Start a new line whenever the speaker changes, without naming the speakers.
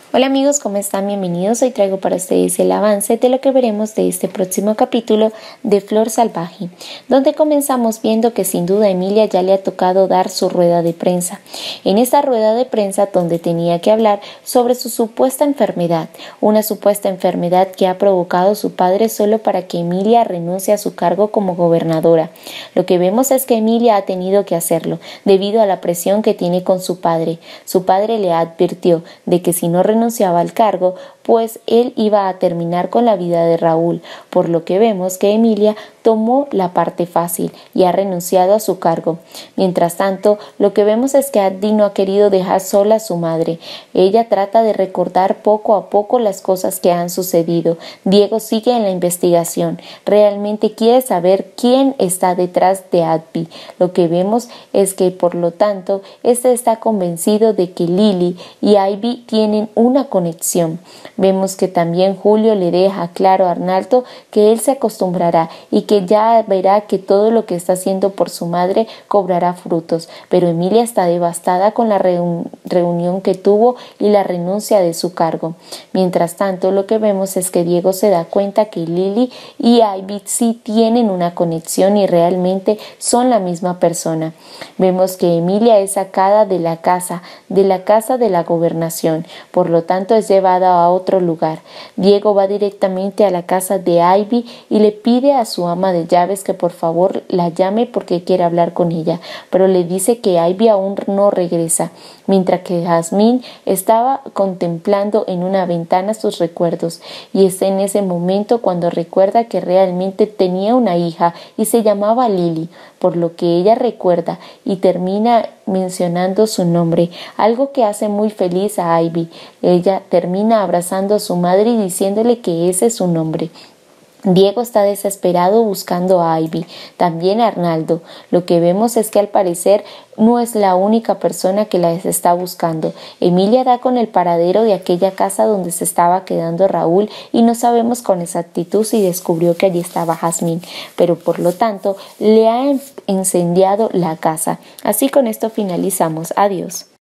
Hola amigos, ¿cómo están? Bienvenidos. Hoy traigo para ustedes el avance de lo que veremos de este próximo capítulo de Flor Salvaje, donde comenzamos viendo que sin duda a Emilia ya le ha tocado dar su rueda de prensa. En esta rueda de prensa donde tenía que hablar sobre su supuesta enfermedad, una supuesta enfermedad que ha provocado su padre solo para que Emilia renuncie a su cargo como gobernadora. Lo que vemos es que Emilia ha tenido que hacerlo debido a la presión que tiene con su padre. Su padre le advirtió de que si no renunciaba al cargo, pues él iba a terminar con la vida de Raúl, por lo que vemos que Emilia tomó la parte fácil y ha renunciado a su cargo. Mientras tanto, lo que vemos es que Addi no ha querido dejar sola a su madre. Ella trata de recordar poco a poco las cosas que han sucedido. Diego sigue en la investigación. Realmente quiere saber quién está detrás de Addi. Lo que vemos es que, por lo tanto, este está convencido de que Lily y Ivy tienen una conexión. Vemos que también Julio le deja claro a Arnaldo que él se acostumbrará y que ya verá que todo lo que está haciendo por su madre cobrará frutos, pero Emilia está devastada con la reunión que tuvo y la renuncia de su cargo. Mientras tanto, lo que vemos es que Diego se da cuenta que Lily y Ivy sí tienen una conexión y realmente son la misma persona. Vemos que Emilia es sacada de la casa de la gobernación, por lo tanto es llevada a otro lugar. Diego va directamente a la casa de Ivy y le pide a su ama de llaves que por favor la llame porque quiere hablar con ella, pero le dice que Ivy aún no regresa, mientras que Jasmine estaba contemplando en una ventana sus recuerdos, y es en ese momento cuando recuerda que realmente tenía una hija y se llamaba Lily, por lo que ella recuerda y termina mencionando su nombre, algo que hace muy feliz a Ivy. Ella termina abrazando a su madre y diciéndole que ese es su nombre. Diego está desesperado buscando a Ivy, también a Arnaldo. Lo que vemos es que al parecer no es la única persona que las está buscando. Emilia da con el paradero de aquella casa donde se estaba quedando Raúl y no sabemos con exactitud si descubrió que allí estaba Jasmine, pero por lo tanto le ha incendiado la casa. Así con esto finalizamos. Adiós.